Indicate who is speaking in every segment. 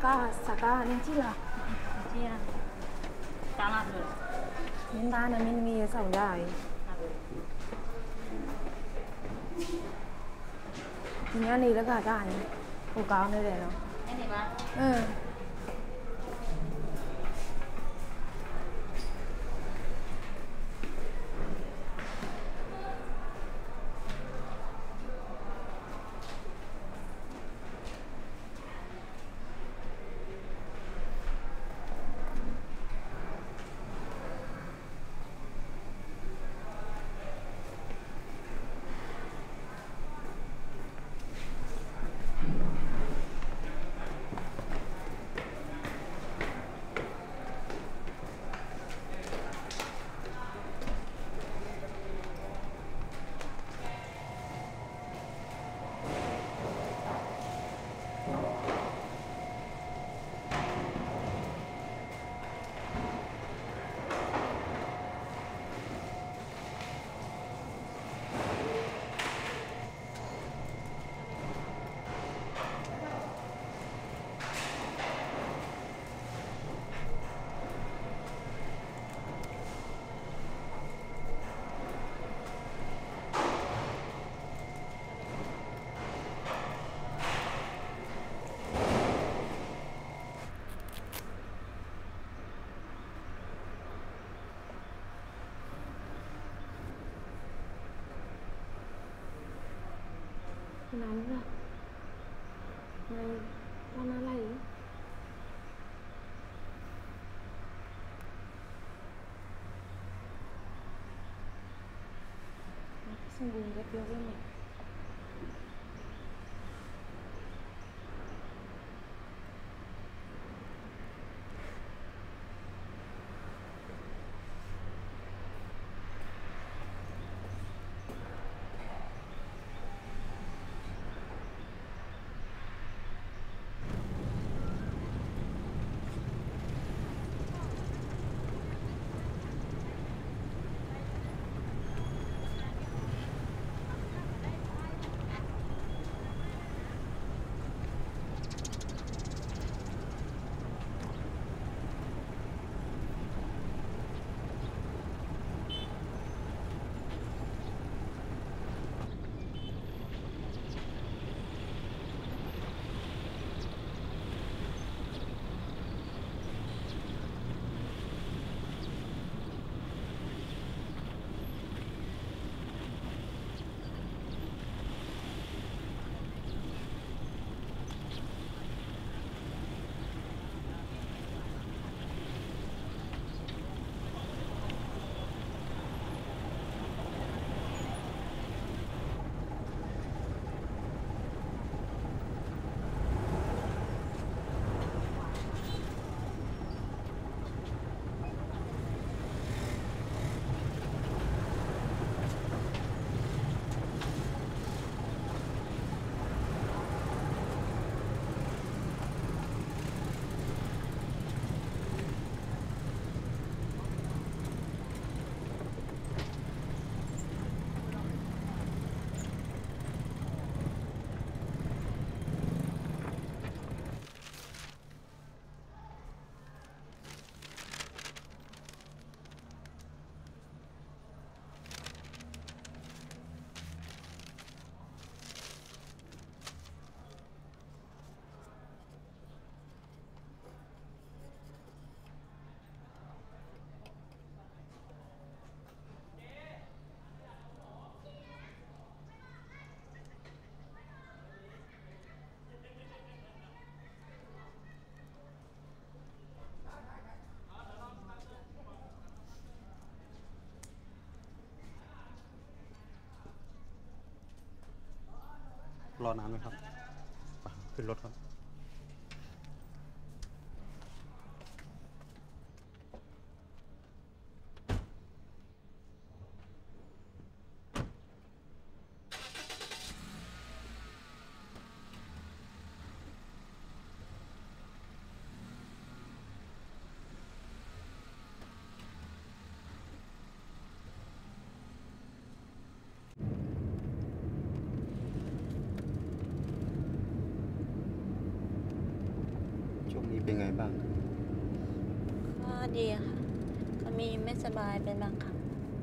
Speaker 1: Saka nên chi là
Speaker 2: chia cá lạt rồi
Speaker 1: miếng ba là miếng mì sòng dài thì anh này là cả dài cổ cao nơi đây nó
Speaker 2: cái này ba
Speaker 1: ừ nóng rồi này con này xong bùn cái phiếu bên này
Speaker 3: รอนานไหมครับขึ้นรถครับเป็นไงบ้าง
Speaker 4: ก็ดีค่ะ ก็มีไม่สบายเป็นบางครั้ง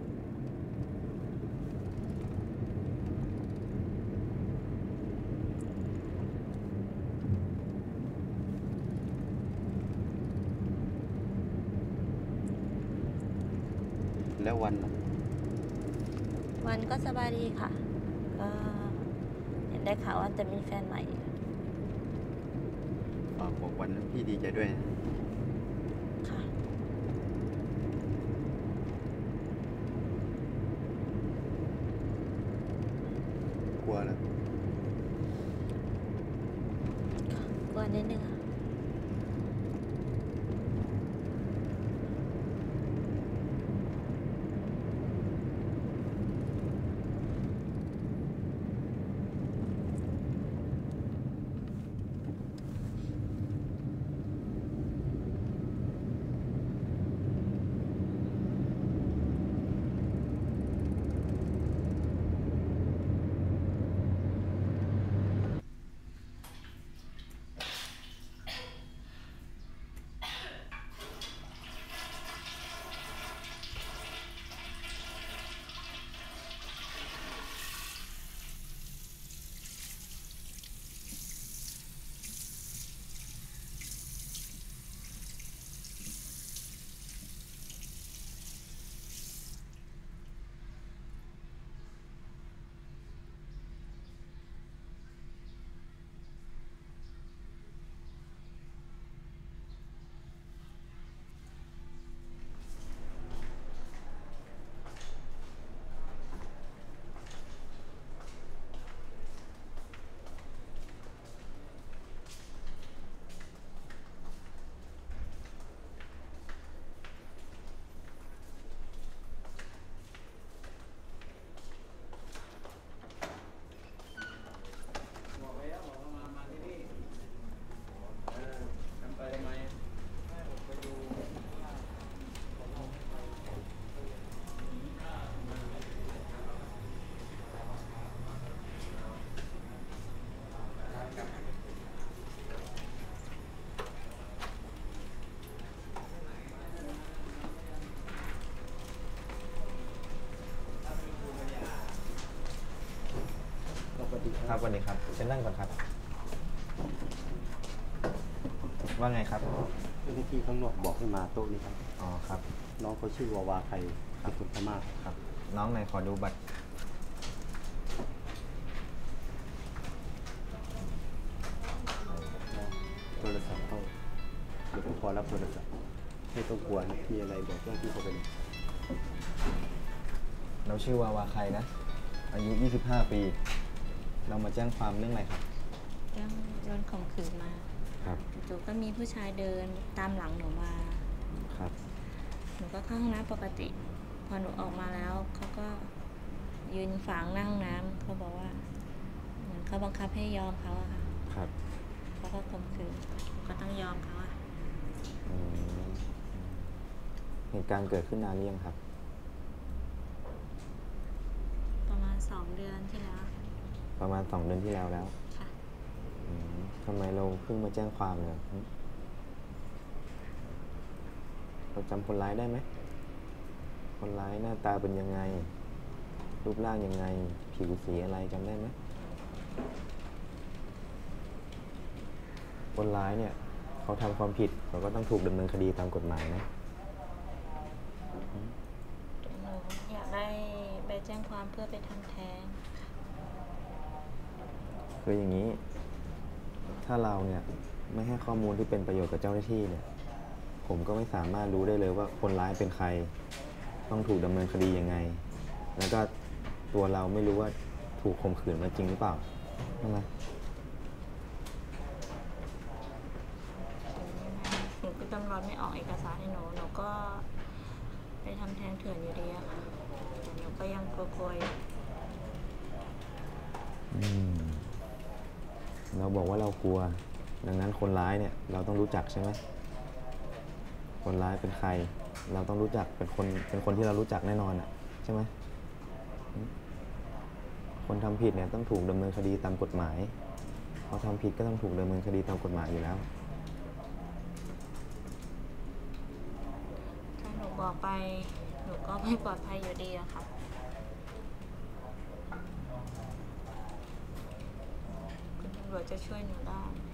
Speaker 3: แล้ววันล่ะ
Speaker 4: วันก็สบายดีค่ะ ก็เห็นได้ข่าวว่าจะมีแฟนใหม่
Speaker 3: ฝากบอกวันพี่ดีใจด้วยนะ
Speaker 4: ค่ะ
Speaker 3: กลัวแล้ว
Speaker 4: กลัวนิดนึงค่ะ
Speaker 5: ครับวันนี้ครับเชิญนั่งก่อนครับ ว่าไงครับ
Speaker 3: เจ้าหน้าที่ข้างนอกบอกให้มาโต๊ะนี้ครับ
Speaker 5: อ๋อครับ
Speaker 3: น้องเขาชื่อวาวาไคเป็นคนพม่า
Speaker 5: ครับ น้องไหนขอดูบัตร
Speaker 3: โทรศัพท์เข้าเดี๋ยวผมขอรับโทรศัพท์ไม่ต้องกลัวนะมีอะไรบอกเจ้าหน้าที่เขาไปเลย
Speaker 5: เราชื่อวาวาไคนะ อายุ 25 ปี เรามาแจ้งความเรื่องอะไรครับ
Speaker 4: ยังโดนข่มขืนมา
Speaker 5: ครับ
Speaker 4: จู่ๆก็มีผู้ชายเดินตามหลังหนูมา
Speaker 5: ครับ
Speaker 4: หนูก็เข้าห้องน้ำปกติ พอหนูออกมาแล้วเขาก็ยืนฝางนั่งน้ำเขาบอกว่าเหมือนเขาบังคับให้ยอมเขาอะค่ะ
Speaker 5: ครับ
Speaker 4: เขาก็ข่มขืนก็ต้องยอมเขาอะ
Speaker 5: อืมเหตุการณ์เกิดขึ้นนานหรือยังครับ
Speaker 4: ประมาณ2 เดือนที่แล้ว
Speaker 5: ประมาณ 2 เดือนที่แล้วแล้ว
Speaker 4: ค่ะ
Speaker 5: อืมทำไมเราเพิ่งมาแจ้งความเนี่ยเราจำคนร้ายได้ไหม คนร้ายหน้าตาเป็นยังไง รูปร่างยังไง ผิวสีอะไรจำได้ไหม คนร้ายเนี่ยเขาทำความผิดเขาก็ต้องถูกดำเนินคดีตามกฎหมายนะ
Speaker 4: หนูอยากได้ใบแจ้งความเพื่อไปทำแท้ง
Speaker 5: คืออย่างนี้ ถ้าเราเนี่ยไม่ให้ข้อมูลที่เป็นประโยชน์กับเจ้าหน้าที่เนี่ย ผมก็ไม่สามารถรู้ได้เลยว่าคนร้ายเป็นใคร ต้องถูกดำเนินคดียังไง แล้วก็ตัวเราไม่รู้ว่าถูกข่มขืนมาจริงหรือเปล่าใช่ไหม
Speaker 4: หนูก็ตำรวจไม่ออกเอกสารให้หนู หนูก็ไปทำแท้งเถื่อนอยู่ดีอะค่ะแต่หนูก็ยังกลัวๆอยู่
Speaker 5: เราบอกว่าเรากลัว ดังนั้นคนร้ายเนี่ยเราต้องรู้จักใช่ไหม คนร้ายเป็นใคร เราต้องรู้จักเป็นคนที่เรารู้จักแน่นอนอ่ะใช่ไหม คนทำผิดเนี่ยต้องถูกดำเนินคดีตามกฎหมายเขาทำผิดก็ต้องถูกดำเนินคดีตามกฎหมายอยู่แล้ว
Speaker 4: อกไปหนูก็ไม่ปลอดภัยอยู่ดีอะค่ะคุณตำรวจจะช่วยหนูได้